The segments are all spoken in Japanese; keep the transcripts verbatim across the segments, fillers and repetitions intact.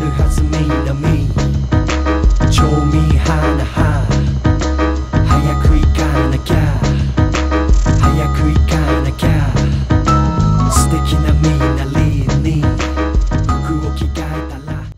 はず南町民花は早く行かなきゃ早く行かなきゃ素敵なみなりに服を着替えたら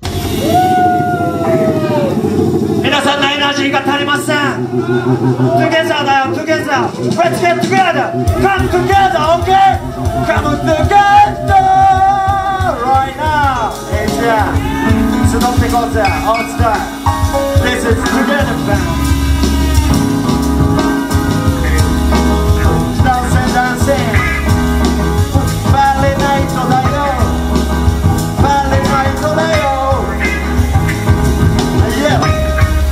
皆さんのエナジーが足りません。 Together だよ Together Let's get together Come together okay Come together Right now Yeah 集ってこうぜ All star This is Together band Dancing dancing Valley night だよ Valley night だよ Yeah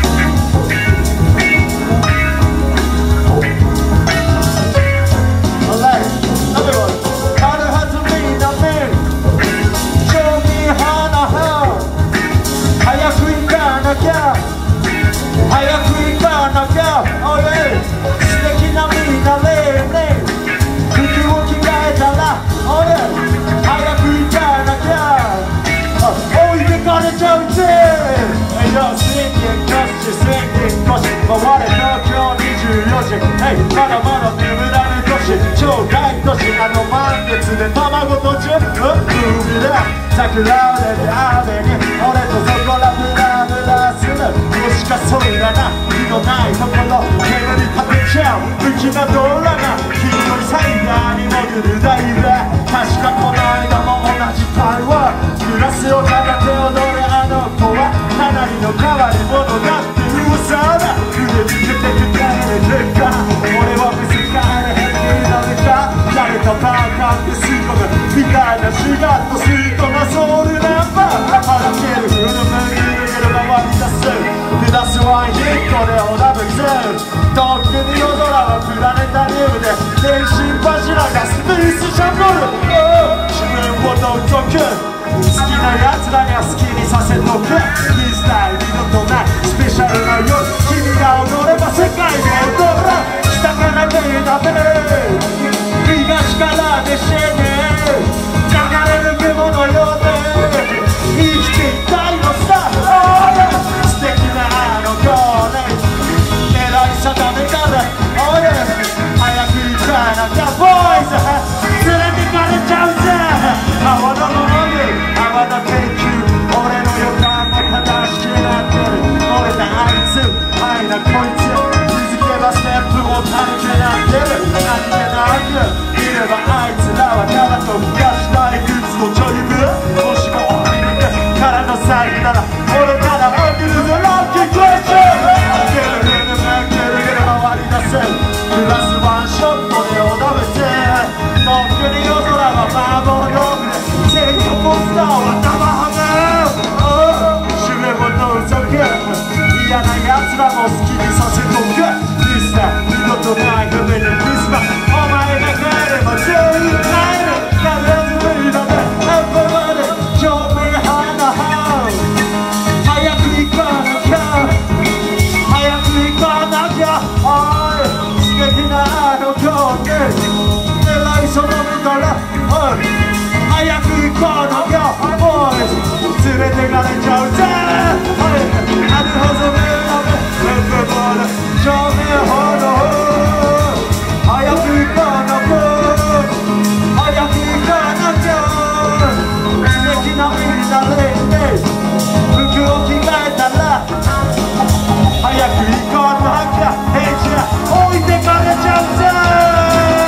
早く行かなきゃ、おい素敵なみんなレーレー服を着替えたら、おい早く行かなきゃ置いてかれちゃうぜ。いや、宣言歌詞、宣言歌詞回れ東京にじゅうよじ、まだまだ眠らぬ都市超大都市あの満月で卵とじゅう海で桜を出て雨に俺とそこらブラブラするもしかそうだな火のないところ煙立てちゃう不気なドラが黄色いサイダーに潜るダイバー確かこの間も同じ会話グラスを片手踊れあの子はかなりの変わり者だって噂だ腕つけて迎えれるか俺は別に帰れへんになるか誰と戦ってすごくみたいなシガッとスイートなソウルナンバー腹切るフルムギルギル回り出すプラスワンヒットでオラブズとっくに夜空はプラネタリウムで電信柱がスペースシャトル自分をどんとく好きな奴らには好きにさせとくリスタイル二度とないスペシャルな夜君が踊れば世界で踊る北から目だべ東からでしね流れる雲のようで生きていたいのさ素敵なあの子ね狙い定めたらおい早く行かなきゃボーイズ連れてかれちゃうぜ泡のものに泡の研究俺の予感も正しくなってる俺だあいつ愛なこいつ続けばステップも軽くなってる何気なくいればあいつらはただと増やしたいグッズのジョイブもしも俺にからの詐欺なら俺からアングルズロッキークエスチョンゲルゲルゲルゲル回り出せプラスワンショットで踊るぜとっくに夜空は麻婆豆腐で全国ポスターは生ハム主演を覗く嫌な奴らも好きにさせとくリスター二度とない不便にリスマお前が帰れば全員帰るなれず無理だねエブバディ興味花は早く行かなきゃ早く行かなきゃおい素敵なあの子ね狙い定めたらおい早く行かなきゃおい連れてかれちゃうぜあるはずねエブバディ興味花早く行かなきゃ早く行かなきゃ素敵なみんなで服を着替えたら早く行かなきゃ返事が置いてかれちゃうぜ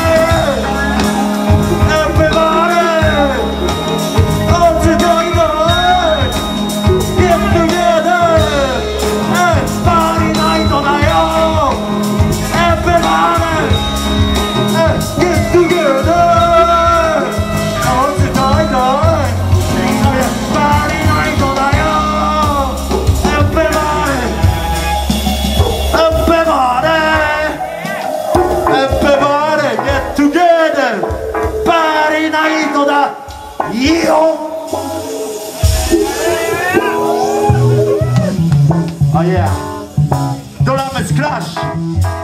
Everybody all together get together Party night だよ Everybody get together all together Party night だよ Everybody Everybody Everybody get together Party night だよ Oh yeah Drums crash